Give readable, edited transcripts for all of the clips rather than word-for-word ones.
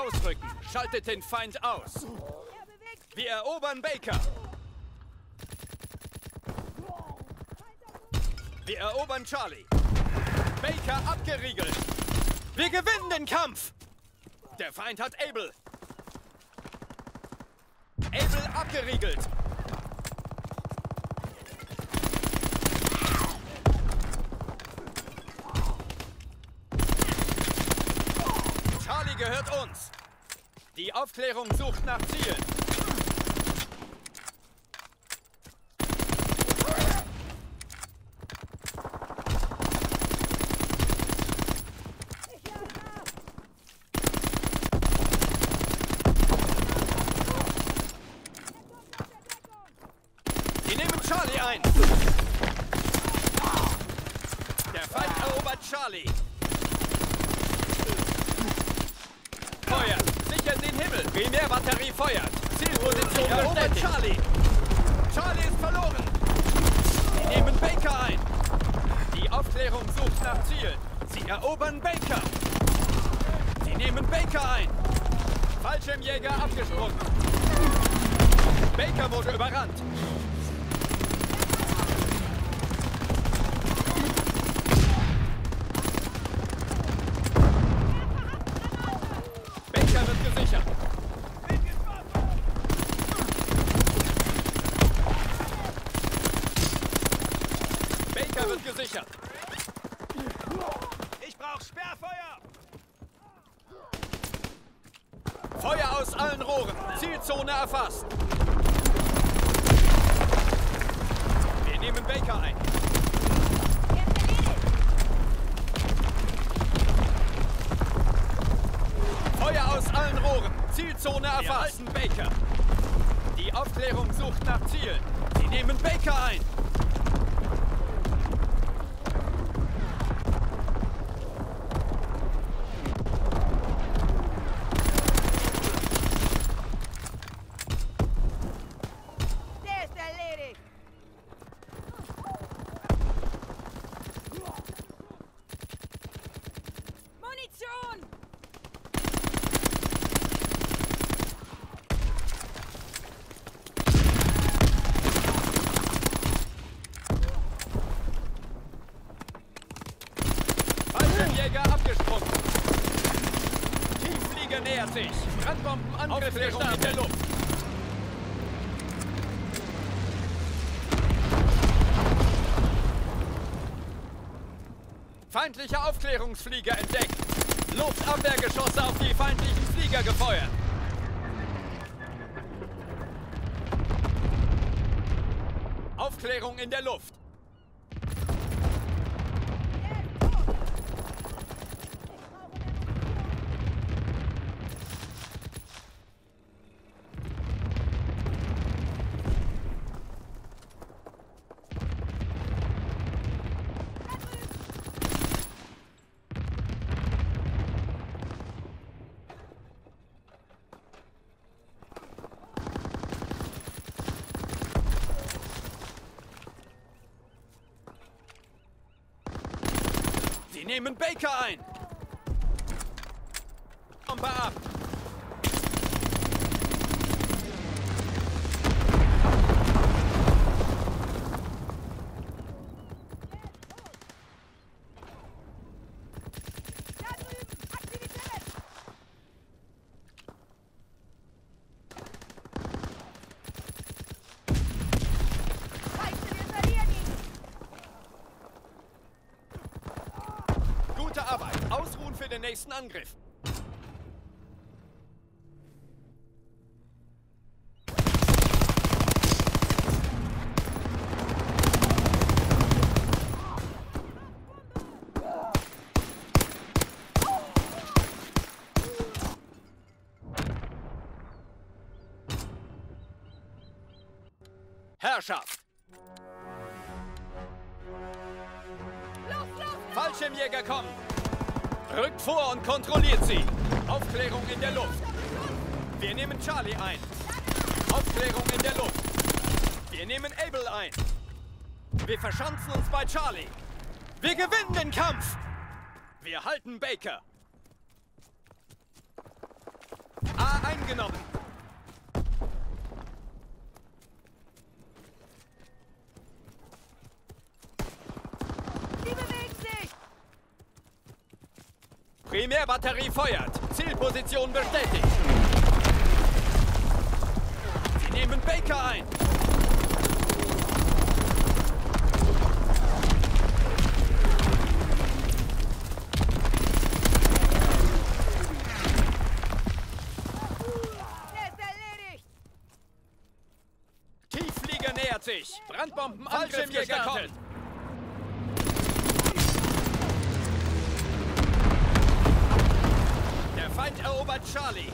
Ausrücken. Schaltet den Feind aus. Wir erobern Baker. Wir erobern Charlie. Baker abgeriegelt. Wir gewinnen den Kampf. Der Feind hat Able. Able abgeriegelt. Charlie gehört uns. Die Aufklärung sucht nach Zielen. Sie nehmen Charlie ein. Der Feind erobert Charlie. Feuert! Sichern den Himmel! Primärbatterie feuert! Zielposition bestätigt! Charlie! Charlie ist verloren! Sie nehmen Baker ein! Die Aufklärung sucht nach Zielen! Sie erobern Baker! Sie nehmen Baker ein! Fallschirmjäger abgesprungen! Baker wurde überrannt! Wird gesichert. Baker wird gesichert. Ich brauche Sperrfeuer. Feuer aus allen Rohren. Zielzone erfasst. Wir nehmen Baker ein. Feuer aus allen Rohren. Zielzone erfasst. Wir halten Baker. Die Aufklärung sucht nach Zielen. Sie nehmen Baker ein. Der ist erledigt. Munition! Jäger abgesprungen. Tiefflieger nähert sich. Brandbombenangriff in der Luft. Feindliche Aufklärungsflieger entdeckt. Luftabwehrgeschosse auf die feindlichen Flieger gefeuert. Aufklärung in der Luft. Sie nehmen Baker ein. Bombe ab. Da drüben! Aktivität! Scheiße, wir verlieren ihn! Gute Arbeit. Ausruhen für den nächsten Angriff. Herrschaft! Fallschirmjäger kommen! Rückt vor und kontrolliert sie! Aufklärung in der Luft! Wir nehmen Charlie ein! Aufklärung in der Luft! Wir nehmen Able ein! Wir verschanzen uns bei Charlie! Wir gewinnen den Kampf! Wir halten Baker! eingenommen. Die bewegen sich! Primärbatterie feuert. Zielposition bestätigt. Sie nehmen Baker ein. Der ist erledigt! Tiefflieger nähert sich. Brandbombenangriff gestartet. Der Feind erobert Charlie.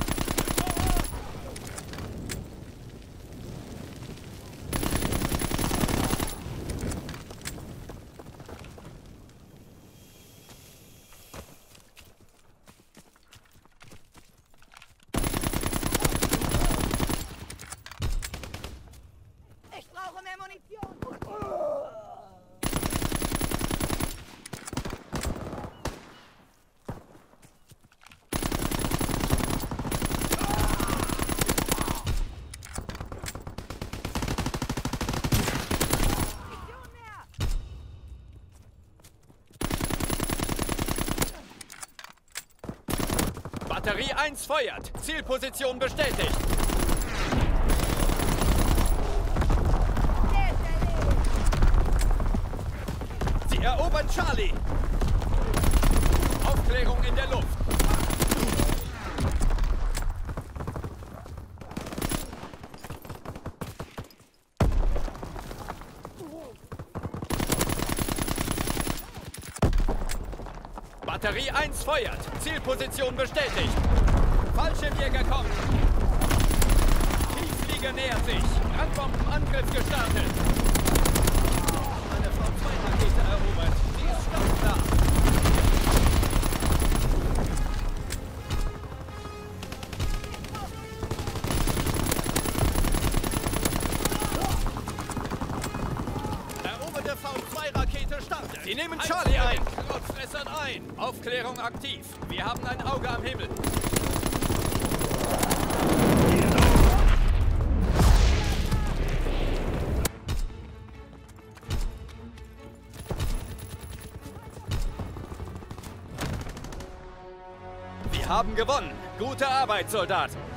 Ich brauche mehr Munition! Munition mehr! Batterie 1 feuert. Zielposition bestätigt. Der ist erledigt! Sie erobern Charlie. Aufklärung in der Luft. Batterie 1 feuert. Zielposition bestätigt. Fallschirmjäger kommt. Tiefflieger nähert sich. Brandbombenangriff gestartet. Eine V2-Rakete erobert. Sie ist startklar. Eroberte V2-Rakete startet. Sie nehmen Charlie ein. Krautfressern ein. Aufklärung aktiv. Wir haben ein Auge am Himmel. Wir haben gewonnen. Gute Arbeit, Soldat.